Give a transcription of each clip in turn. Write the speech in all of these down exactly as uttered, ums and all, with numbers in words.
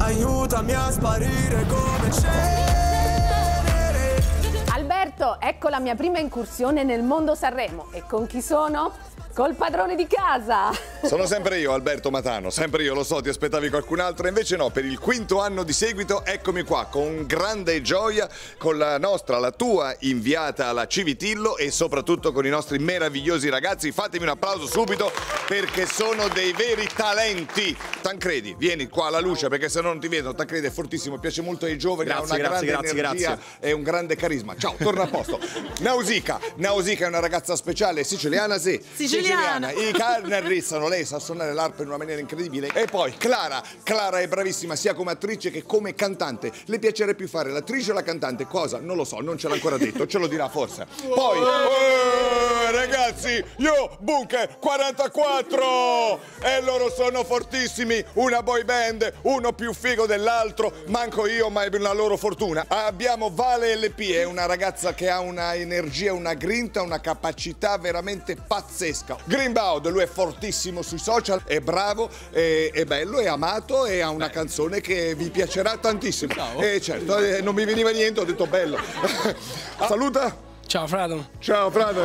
aiutami a sparire come cenere. Alberto, ecco la mia prima incursione nel mondo Sanremo. E con chi sono? Col padrone di casa! Sono sempre io, Alberto Matano, sempre io, lo so, ti aspettavi qualcun altro, invece no, per il quinto anno di seguito eccomi qua, con grande gioia, con la nostra, la tua inviata alla Civitillo e soprattutto con i nostri meravigliosi ragazzi. Fatemi un applauso subito perché sono dei veri talenti. Tancredi, vieni qua alla luce perché se no non ti vedo, Tancredi è fortissimo, piace molto ai giovani, grazie, ha una grazie, grande grazie, energia grazie. e un grande carisma. Ciao, torna a posto. Nausicaa, Nausicaa è una ragazza speciale, siciliana sì. Siciliana. I carne rizzano, lei sa suonare l'arpa in una maniera incredibile. E poi Clara, Clara è bravissima sia come attrice che come cantante. Le piacerebbe più fare l'attrice o la cantante? Cosa? Non lo so, non ce l'ha ancora detto, ce lo dirà forse. Poi, oh, ragazzi, io Bunker quarantaquattro e loro sono fortissimi, una boy band, uno più figo dell'altro, manco io, ma è una loro fortuna. Abbiamo Vale L P, è una ragazza che ha una energia, una grinta, una capacità veramente pazzesca. Greenbaud, lui è fortissimo sui social, è bravo, è, è bello, è amato e ha una canzone che vi piacerà tantissimo. Ciao. E certo, eh, non mi veniva niente, ho detto bello. Saluta. Ciao Frado. Ciao Frado.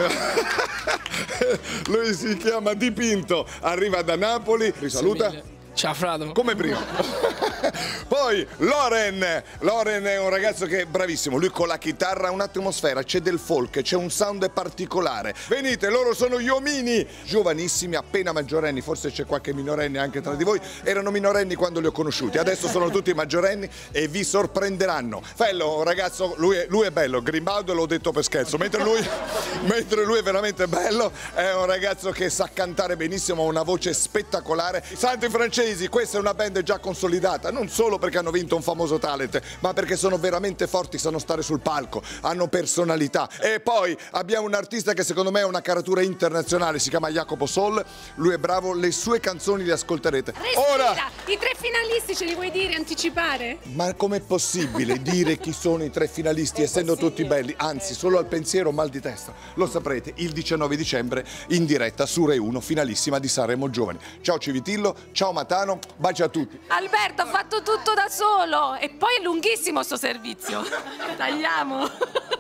Lui si chiama Dipinto, arriva da Napoli, vi saluta. Ciao Frado. Come prima. Poi Loren. Loren è un ragazzo che è bravissimo. Lui con la chitarra ha un'atmosfera, c'è del folk, c'è un sound particolare. Venite, loro sono gli Omini, giovanissimi, appena maggiorenni, forse c'è qualche minorenne anche tra di voi. Erano minorenni quando li ho conosciuti, adesso sono tutti maggiorenni e vi sorprenderanno. Fello, un ragazzo, lui è, lui è bello, Greenbaud l'ho detto per scherzo, mentre lui, mentre lui è veramente bello, è un ragazzo che sa cantare benissimo, ha una voce spettacolare. Santi Francesi, questa è una band già consolidata, non solo perché hanno vinto un famoso talent, ma perché sono veramente forti, sanno stare sul palco, hanno personalità. E poi abbiamo un artista che secondo me è una caratura internazionale, si chiama Jacopo Sol, lui è bravo, le sue canzoni le ascolterete. Respira. Ora, I tre finalisti ce li vuoi dire, anticipare? ma com'è possibile dire chi sono i tre finalisti essendo tutti belli? Anzi, solo al pensiero mal di testa. Lo saprete il diciannove dicembre in diretta su Rai uno, finalissima di Sanremo Giovani. Ciao Civitillo, ciao Matano, baci a tutti. Alberto ha fatto tutto da solo e poi è lunghissimo sto servizio. Tagliamo.